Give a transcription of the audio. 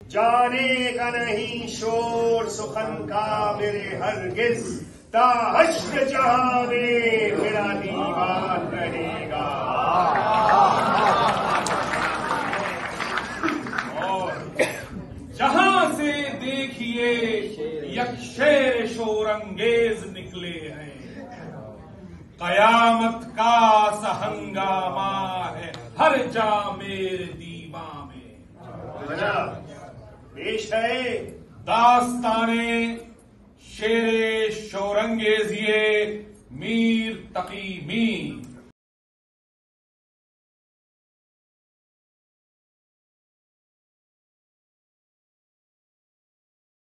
जाने का नहीं शोर सुखन का मेरे हरगिज, ताहश्र जहां में मेरा दीवान रहेगा। और जहां से देखिए यक शेर शोरंगेज निकले हैं, कयामत का सा हंगामा है हर जा मेरे दीवा में। पेश है दास्ताने शेरे शोरंगेजिए मीर तकी मीर।